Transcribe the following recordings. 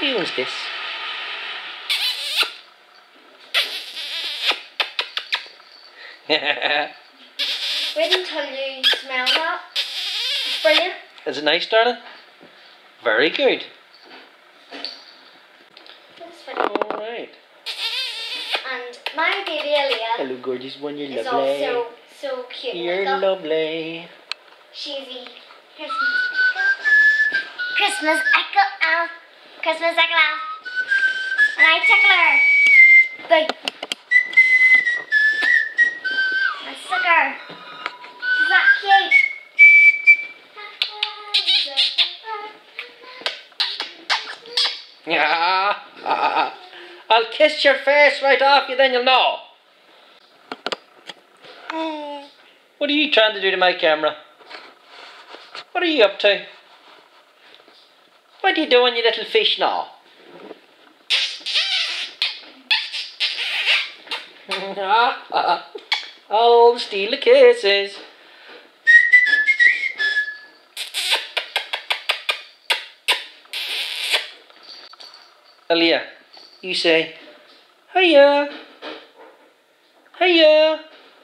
Who owns this? Wait until you smell that. It's brilliant. Is it nice, darling? Very good. It's brilliant. Alright. And my baby Aaliyah Hello, gorgeous one. You're is lovely. also so cute. You're Look, lovely. she's the Christmas echo elf. Christmas echo elf. And I tickle her. Big. I suck her. Is that cute? Yeah. I'll kiss your face right off you, then you'll know. What are you trying to do to my camera? What are you up to? What are you doing, you little fish now? I'll steal the kisses. Aaliyah, you say, hiya, hiya,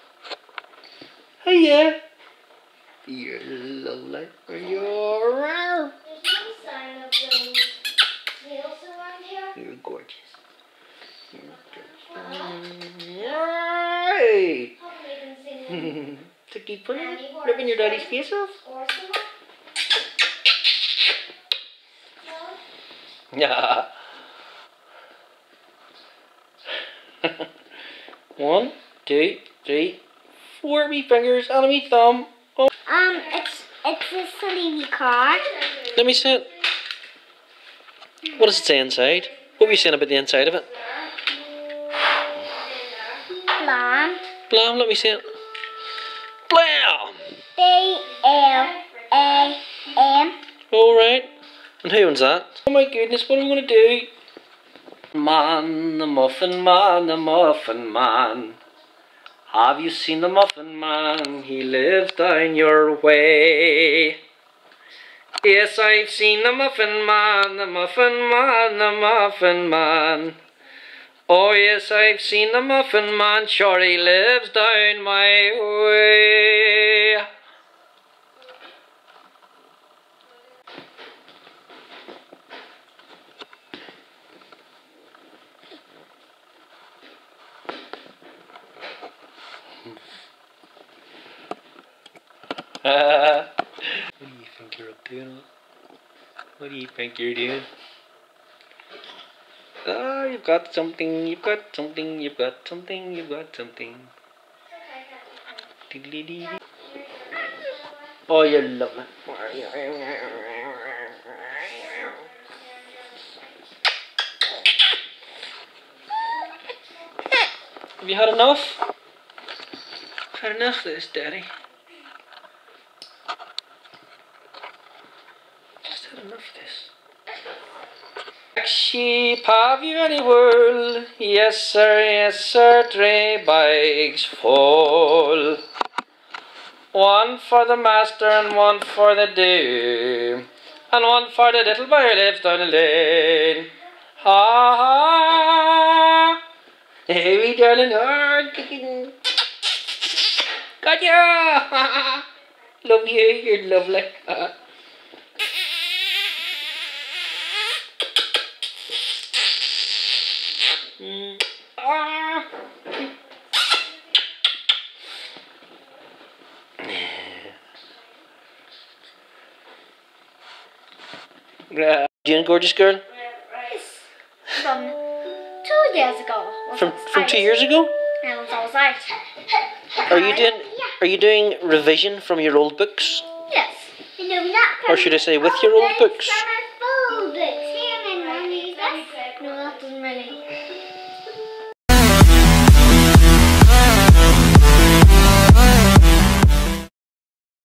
hiya. You're lovely. You're rare. There's no sign of those nails around here. You're gorgeous. Yay! Haven't even seen them. To keep putting ripping your daddy's face off. Or somewhere. No? Yeah. 1, 2, 3, 4 wee fingers and a wee thumb. Oh. It's a silly wee card. Let me see it. What does it say inside? What were you saying about the inside of it? Blam. Blam, let me see it. Blam! B-L-A-M. Alright. And who owns that? Oh my goodness, what am I going to do? Man, the muffin man, the muffin man. Have you seen the muffin man? He lives down your way. Yes, I've seen the muffin man, the muffin man, the muffin man. Oh yes, I've seen the muffin man, sure he lives down my way. What do you think you're up to? What do you think you're doing? Ah, you've got something, you've got something, you've got something, you've got something. Oh, you're lovely. Have you had enough? Had enough of this, Daddy. Just had enough of this. Black sheep, have you any wool? Yes sir, dray bags full. One for the master and one for the dame, and one for the little boy who lives down the lane. Ha ha! Hey, wee darling, hard kicking. Got ya! Love you, you're lovely. Doing gorgeous girl? Yes. From 2 years ago. From 2 years ago? And I was out. Are you doing revision from your old books? Yes. You know that. Or should I say with your old books? From our old books. Here and then Mommy's. No, that doesn't really.